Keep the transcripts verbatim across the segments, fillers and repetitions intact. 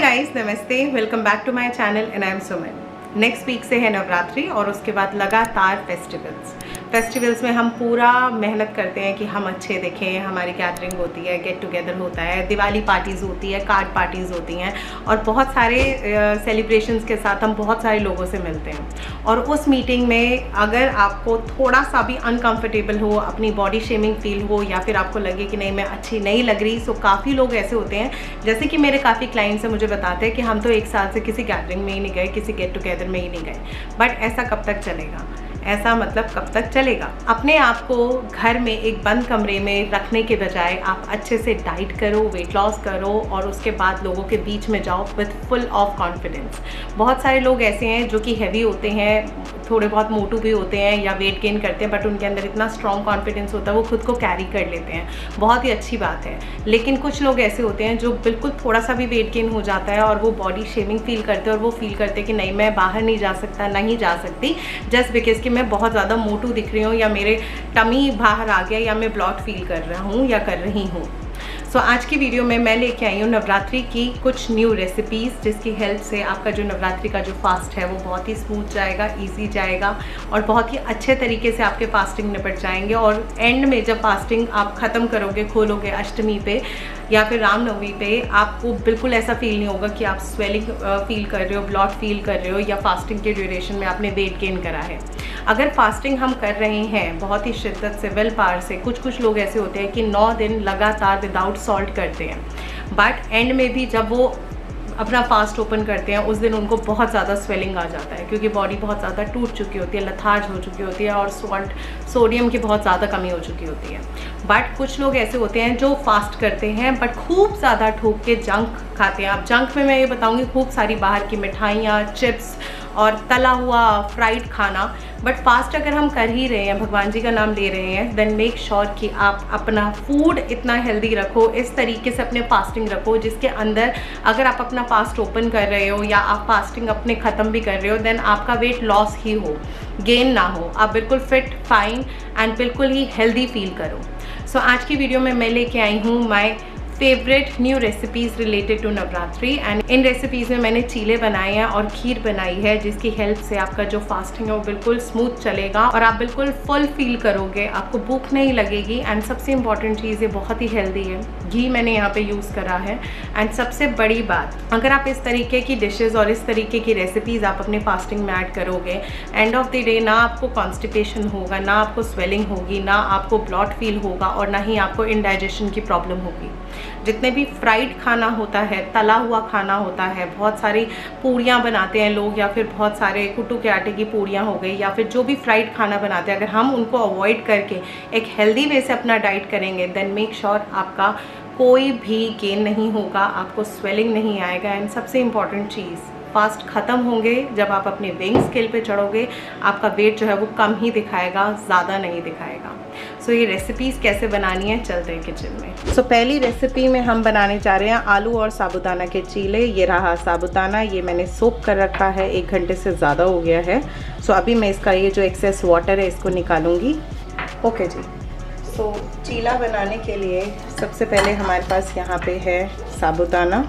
Guys, नमस्ते, welcome back to my channel and I am Suman. Next week से है नवरात्रि और उसके बाद लगातार फेस्टिवल्स फेस्टिवल्स में हम पूरा मेहनत करते हैं कि हम अच्छे दिखें। हमारी गैदरिंग होती है, गेट टुगेदर होता है, दिवाली पार्टीज़ होती है, कार्ड पार्टीज़ होती हैं और बहुत सारे सेलिब्रेशंस के साथ हम बहुत सारे लोगों से मिलते हैं। और उस मीटिंग में अगर आपको थोड़ा सा भी अनकंफर्टेबल हो, अपनी बॉडी शेमिंग फील हो या फिर आपको लगे कि नहीं मैं अच्छी नहीं लग रही, सो काफ़ी लोग ऐसे होते हैं, जैसे कि मेरे काफ़ी क्लाइंट्स हैं, मुझे बताते हैं कि हम तो एक साल से किसी गैदरिंग में ही नहीं गए, किसी गेट टुगेदर में ही नहीं गए। बट ऐसा कब तक चलेगा? ऐसा मतलब कब तक चलेगा? अपने आप को घर में एक बंद कमरे में रखने के बजाय आप अच्छे से डाइट करो, वेट लॉस करो और उसके बाद लोगों के बीच में जाओ विथ फुल ऑफ कॉन्फिडेंस। बहुत सारे लोग ऐसे हैं जो कि हैवी होते हैं, थोड़े बहुत मोटू भी होते हैं या वेट गेन करते हैं, बट उनके अंदर इतना स्ट्रॉन्ग कॉन्फिडेंस होता है वो खुद को कैरी कर लेते हैं, बहुत ही अच्छी बात है। लेकिन कुछ लोग ऐसे होते हैं जो बिल्कुल थोड़ा सा भी वेट गेन हो जाता है और वो बॉडी शेमिंग फील करते हैं और वो फील करते हैं कि नहीं मैं बाहर नहीं जा सकता, नहीं जा सकती, जस्ट बिकॉज कि मैं बहुत ज़्यादा मोटू दिख रही हूँ या मेरे टमी बाहर आ गया या मैं ब्लॉट फील कर रहा हूँ या कर रही हूँ। सो so, आज की वीडियो में मैं लेके आई हूँ नवरात्रि की कुछ न्यू रेसिपीज़, जिसकी हेल्प से आपका जो नवरात्रि का जो फास्ट है वो बहुत ही स्मूथ जाएगा, इजी जाएगा और बहुत ही अच्छे तरीके से आपके फास्टिंग निपट जाएंगे। और एंड में जब फास्टिंग आप ख़त्म करोगे, खोलोगे अष्टमी पे या फिर रामनवमी पे, आपको बिल्कुल ऐसा फील नहीं होगा कि आप स्वेलिंग फील कर रहे हो, ब्लॉट फील कर रहे हो या फास्टिंग के ड्यूरेशन में आपने वेट गेन करा है। अगर फास्टिंग हम कर रहे हैं बहुत ही शिद्दत से, विल पावर से, कुछ कुछ लोग ऐसे होते हैं कि नौ दिन लगातार विदाउट सॉल्ट करते हैं, बट एंड में भी जब वो अपना फास्ट ओपन करते हैं उस दिन उनको बहुत ज़्यादा स्वेलिंग आ जाता है, क्योंकि बॉडी बहुत ज़्यादा टूट चुकी होती है, लथार्ज हो चुकी होती है और सॉल्ट सोडियम की बहुत ज़्यादा कमी हो चुकी होती है। बट कुछ लोग ऐसे होते हैं जो फास्ट करते हैं बट खूब ज़्यादा ठोक के जंक खाते हैं। अब जंक में मैं ये बताऊँगी खूब सारी बाहर की मिठाइयाँ, चिप्स और तला हुआ फ्राइड खाना। बट फास्ट अगर हम कर ही रहे हैं, भगवान जी का नाम ले रहे हैं, देन मेक श्योर कि आप अपना फूड इतना हेल्दी रखो, इस तरीके से अपने फास्टिंग रखो जिसके अंदर अगर आप अपना फास्ट ओपन कर रहे हो या आप फास्टिंग अपने ख़त्म भी कर रहे हो, देन आपका वेट लॉस ही हो, गेन ना हो, आप बिल्कुल फिट, फाइन एंड बिल्कुल ही हेल्दी फील करो। सो so, आज की वीडियो में मैं लेके आई हूँ my favourite new recipes related to Navratri. And in recipes में मैंने चीले बनाए हैं और खीर बनाई है, जिसकी हेल्प से आपका जो फास्टिंग है वो बिल्कुल स्मूथ चलेगा और आप बिल्कुल फुल फील करोगे, आपको भूख नहीं लगेगी। एंड सबसे इम्पॉर्टेंट चीज़ ये बहुत ही हेल्दी है, घी मैंने यहाँ पे यूज़ करा है। एंड सबसे बड़ी बात, अगर आप इस तरीके की डिशेज़ और इस तरीके की रेसिपीज़ आप अपने फास्टिंग में ऐड करोगे, एंड ऑफ द डे ना आपको कॉन्स्टिपेशन होगा, ना आपको स्वेलिंग होगी, ना आपको ब्लॉट फील होगा और ना ही आपको इंडाइजेशन की प्रॉब्लम होगी। जितने भी फ्राइड खाना होता है, तला हुआ खाना होता है, बहुत सारी पूड़ियाँ बनाते हैं लोग या फिर बहुत सारे कुट्टू के आटे की पूड़ियाँ हो गई या फिर जो भी फ्राइड खाना बनाते हैं, अगर हम उनको अवॉइड करके एक हेल्दी वे से अपना डाइट करेंगे, देन मेक श्योर आपका कोई भी गेन नहीं होगा, आपको स्वेलिंग नहीं आएगा। एंड सबसे इम्पॉर्टेंट चीज़, फास्ट ख़त्म होंगे जब आप अपने वेइंग स्केल पे चढ़ोगे, आपका वेट जो है वो कम ही दिखाएगा, ज़्यादा नहीं दिखाएगा। सो so, ये रेसिपीज़ कैसे बनानी है, चलते हैं किचन में। सो so, पहली रेसिपी में हम बनाने जा रहे हैं आलू और साबूदाना के चीले। ये रहा साबूदाना, ये मैंने सोक कर रखा है, एक घंटे से ज़्यादा हो गया है। सो so, अभी मैं इसका ये जो एक्सेस वाटर है इसको निकालूंगी। ओके जी। सो so, चीला बनाने के लिए सबसे पहले हमारे पास यहाँ पे है साबूदाना,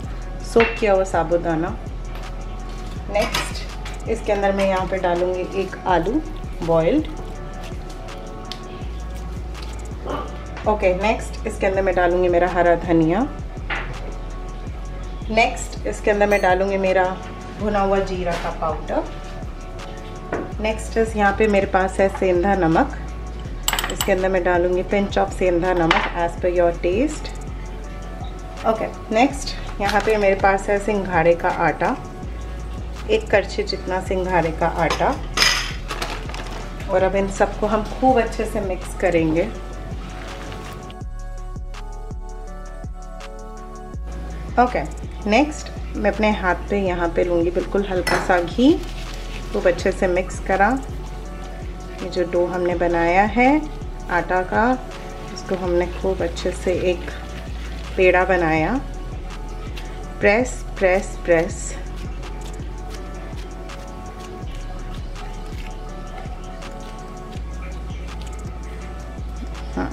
सोक किया हुआ साबूदाना। नेक्स्ट इसके अंदर मैं यहाँ पे डालूंगी एक आलू बॉइल्ड। ओके, नेक्स्ट इसके अंदर मैं डालूंगी मेरा हरा धनिया। नेक्स्ट इसके अंदर मैं डालूंगी मेरा भुना हुआ जीरा का पाउडर। नेक्स्ट इस यहाँ पे मेरे पास है सेंधा नमक, इसके अंदर मैं डालूंगी पिंच ऑफ सेंधा नमक as per your test. Okay, next यहाँ पे मेरे पास है सिंघाड़े का आटा, एक कड़छी जितना सिंघाड़े का आटा। और अब इन सबको हम खूब अच्छे से मिक्स करेंगे। ओके, नेक्स्ट मैं अपने हाथ पे यहाँ पे लूँगी बिल्कुल हल्का सा घी, खूब अच्छे से मिक्स करा। ये जो डो हमने बनाया है आटा का, इसको हमने खूब अच्छे से एक पेड़ा बनाया। Press press press. हाँ,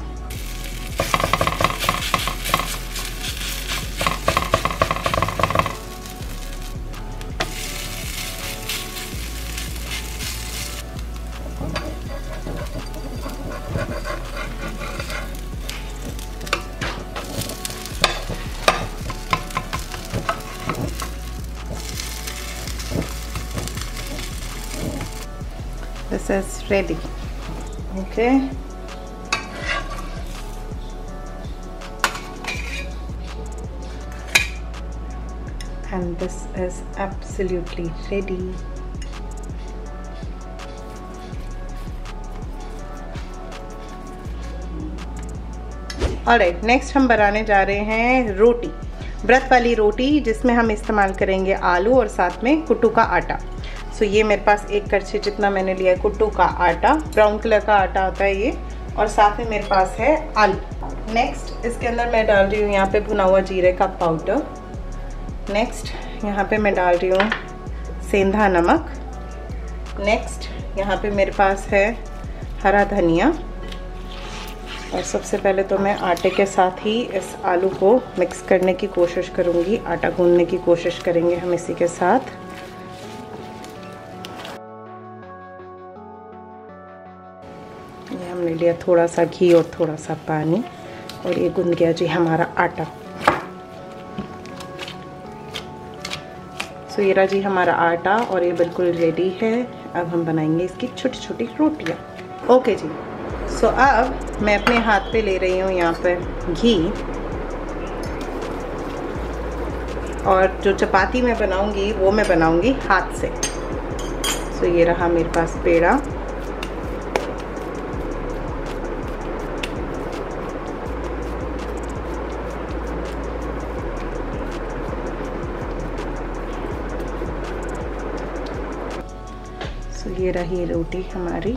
This is ready. Okay. And this is absolutely ready. Alright, next हम बनाने जा रहे हैं रोटी, व्रत वाली रोटी, जिसमें हम इस्तेमाल करेंगे आलू और साथ में कुट्टू का आटा। सो so, ये मेरे पास एक कड़छी जितना मैंने लिया है कुट्टू का आटा, ब्राउन कलर का आटा होता है ये, और साथ में मेरे पास है आलू। नेक्स्ट इसके अंदर मैं डाल रही हूँ यहाँ पे भुना हुआ जीरे का पाउडर। नेक्स्ट यहाँ पे मैं डाल रही हूँ सेंधा नमक। नेक्स्ट यहाँ पे मेरे पास है हरा धनिया। और सबसे पहले तो मैं आटे के साथ ही इस आलू को मिक्स करने की कोशिश करूँगी, आटा गूंदने की कोशिश करेंगे हम इसी के साथ। ये हमने लिया थोड़ा सा घी और थोड़ा सा पानी, और ये गूंद गया जी हमारा आटा। सो ये रहा जी हमारा आटा और ये बिल्कुल रेडी है। अब हम बनाएंगे इसकी छोटी छोटी रोटियाँ। ओके जी, सो so, अब मैं अपने हाथ पे ले रही हूँ यहाँ पर घी, और जो चपाती मैं बनाऊँगी वो मैं बनाऊँगी हाथ से। सो so, ये रहा मेरे पास पेड़ा। सो so, ये रही रोटी हमारी।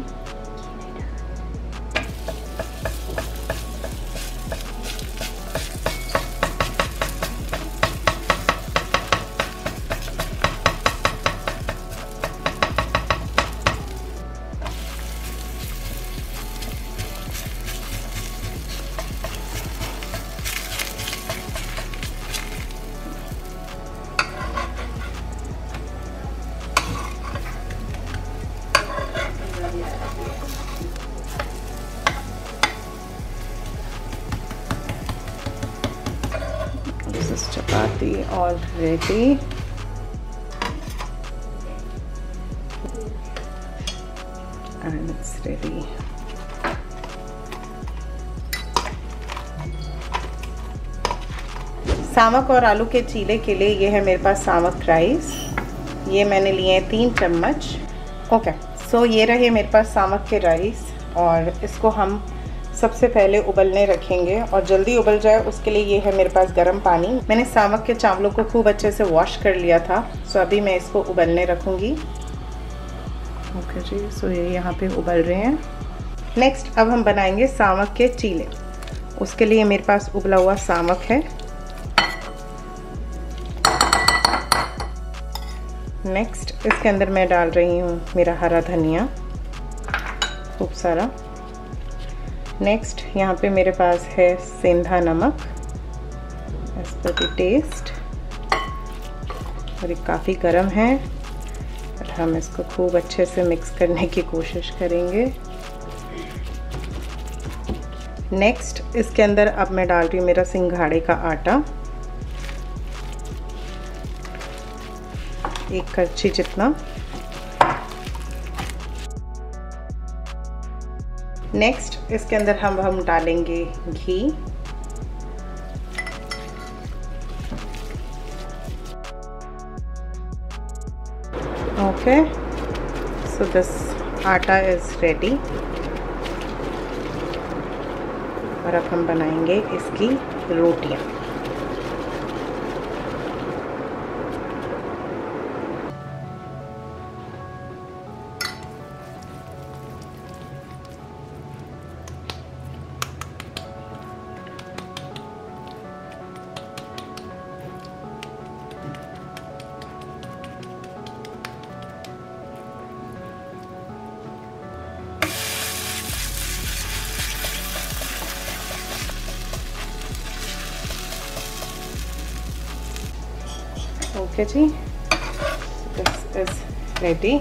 Chapati already. And it's ready. सामक और आलू के चीले के लिए ये है मेरे पास सामक राइस। ये मैंने लिए हैं तीन चम्मच। ओके, सो ये रहे मेरे पास सामक के राइस, और इसको हम सबसे पहले उबलने रखेंगे और जल्दी उबल जाए उसके लिए ये है मेरे पास गर्म पानी। मैंने सामक के चावलों को खूब अच्छे से वॉश कर लिया था। सो अभी मैं इसको उबलने रखूँगी। ओके जी, सो ये यहाँ पे उबल रहे हैं। नेक्स्ट अब हम बनाएंगे सामक के चीले। उसके लिए मेरे पास उबला हुआ सामक है। नेक्स्ट इसके अंदर मैं डाल रही हूँ मेरा हरा धनिया खूब सारा। नेक्स्ट यहाँ पे मेरे पास है सेंधा नमक एज पर द टेस्ट, और ये काफ़ी गर्म है और हम इसको खूब अच्छे से मिक्स करने की कोशिश करेंगे। नेक्स्ट इसके अंदर अब मैं डाल रही हूँ मेरा सिंघाड़े का आटा, एक कड़छी जितना। नेक्स्ट इसके अंदर हम हम डालेंगे घी। Okay, so this atta is ready, और अब हम बनाएंगे इसकी रोटियां। ओके जी, दिस इज रेडी।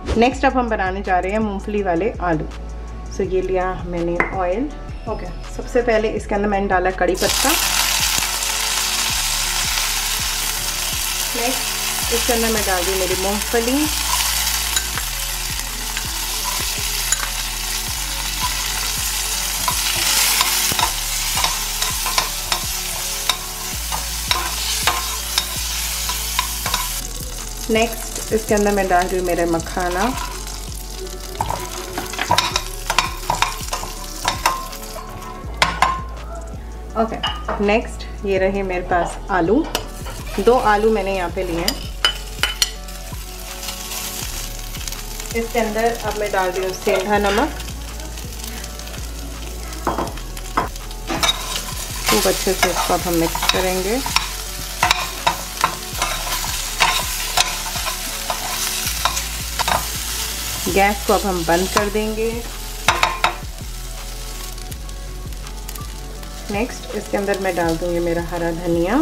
नेक्स्ट अब हम बनाने जा रहे हैं मूंगफली वाले आलू। सो ये लिया मैंने ऑयल। ओके, सबसे पहले इसके अंदर मैंने डाला कड़ी पत्ता। नेक्स्ट इसके अंदर मैं डाल दी मेरी मूंगफली। नेक्स्ट इसके अंदर मैं डाल रही हूँ मेरे मखाना। ओके, नेक्स्ट ये रहे मेरे पास आलू। दो आलू मैंने यहाँ पे लिए हैं। इसके अंदर अब मैं डाल रही हूँ सेंधा नमक। खूब अच्छे से इसको अब हम मिक्स करेंगे। गैस को अब हम बंद कर देंगे। नेक्स्ट इसके अंदर मैं डाल दूंगी मेरा हरा धनिया।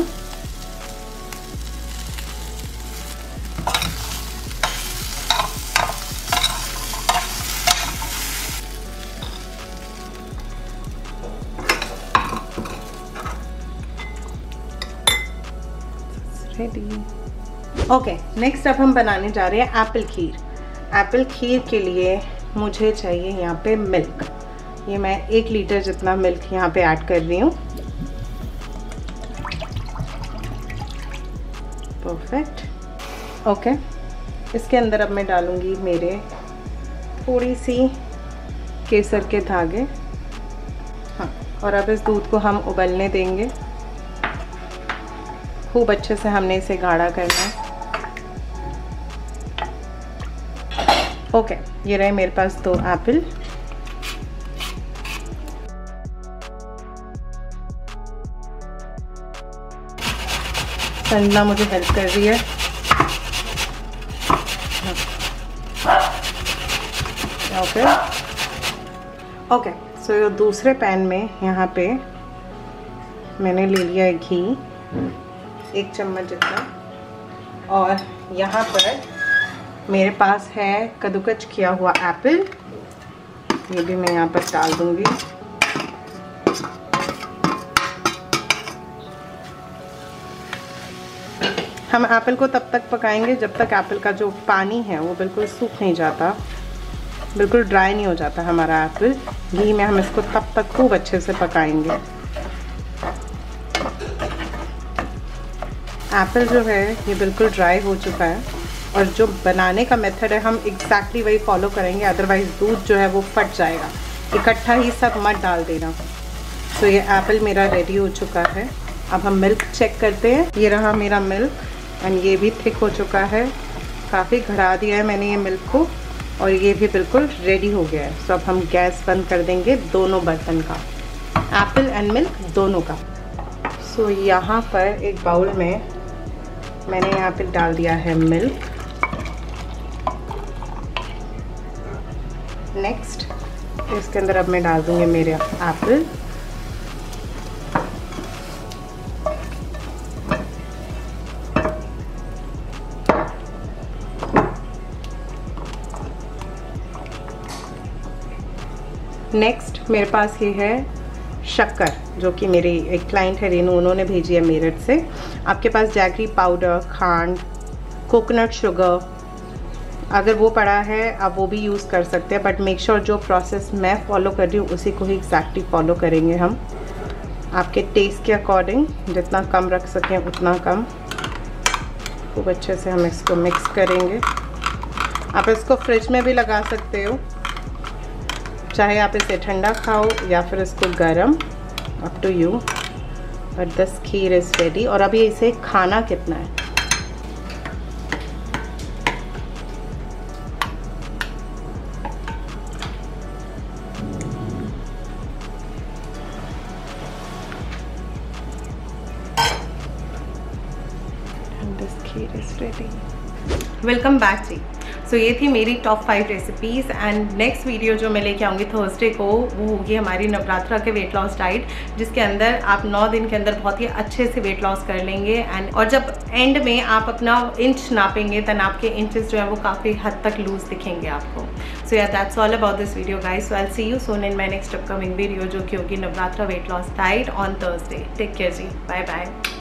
रेडी। ओके, नेक्स्ट अब हम बनाने जा रहे हैं एप्पल खीर। एप्पल खीर के लिए मुझे चाहिए यहाँ पे मिल्क। ये मैं एक लीटर जितना मिल्क यहाँ पे ऐड कर रही हूँ। परफेक्ट। ओके, इसके अंदर अब मैं डालूँगी मेरे थोड़ी सी केसर के धागे। हाँ, और अब इस दूध को हम उबलने देंगे। खूब अच्छे से हमने इसे गाढ़ा करना है। ओके, ये रहे मेरे पास दो एप्पल। संजना मुझे हेल्प कर रही है। ओके ओके, सो दूसरे पैन में यहाँ पे मैंने ले लिया है घी, एक चम्मच जितना। और यहाँ पर मेरे पास है कद्दूकस किया हुआ एप्पल। ये भी मैं यहाँ पर डाल दूँगी। हम एप्पल को तब तक पकाएंगे जब तक एप्पल का जो पानी है वो बिल्कुल सूख नहीं जाता, बिल्कुल ड्राई नहीं हो जाता हमारा एप्पल। घी में हम इसको तब तक खूब अच्छे से पकाएंगे। एप्पल जो है ये बिल्कुल ड्राई हो चुका है, और जो बनाने का मेथड है हम एग्जैक्टली वही फॉलो करेंगे, अदरवाइज दूध जो है वो फट जाएगा। इकट्ठा ही सब मत डाल देना। तो ये एप्पल मेरा रेडी हो चुका है। अब हम मिल्क चेक करते हैं। ये रहा मेरा मिल्क, एंड ये भी थिक हो चुका है। काफ़ी घड़ा दिया है मैंने ये मिल्क को, और ये भी बिल्कुल रेडी हो गया है। तो अब हम गैस बंद कर देंगे दोनों बर्तन का, एप्पल एंड मिल्क दोनों का। सो यहाँ पर एक बाउल में मैंने यहाँ पे डाल दिया है मिल्क। नेक्स्ट इसके अंदर अब मैं डाल दूँगी मेरे एप्पल। नेक्स्ट मेरे पास ये है शक्कर, जो कि मेरी एक क्लाइंट है रेनू, उन्होंने भेजी है मेरठ से। आपके पास जैगरी पाउडर, खांड, कोकोनट शुगर, अगर वो पड़ा है आप वो भी यूज़ कर सकते हैं, बट मेक श्योर जो प्रोसेस मैं फॉलो कर रही हूँ उसी को ही एग्जैक्टली फॉलो करेंगे हम। आपके टेस्ट के अकॉर्डिंग जितना कम रख सकें उतना कम। खूब अच्छे से हम इसको मिक्स करेंगे। आप इसको फ्रिज में भी लगा सकते हो, चाहे आप इसे ठंडा खाओ या फिर इसको गरम, up to you. But this kheer is ready. और अभी इसे खाना कितना है, and this kheer is ready. Welcome back जी। सो so, ये थी मेरी top five recipes. And next video जो मैं लेके आऊँगी थर्सडे को वो होगी हमारी नवरात्रा के वेट लॉस डाइट, जिसके अंदर आप नौ दिन के अंदर बहुत ही अच्छे से वेट लॉस कर लेंगे। एंड और जब एंड में आप अपना इंच नापेंगे तब आपके इंचेस जो है वो काफ़ी हद तक लूज दिखेंगे आपको। So yeah that's all about this video guys. So I will see you soon in my next upcoming video जो कि होगी Navratra weight loss diet on Thursday. Take care जी, बाय बाय।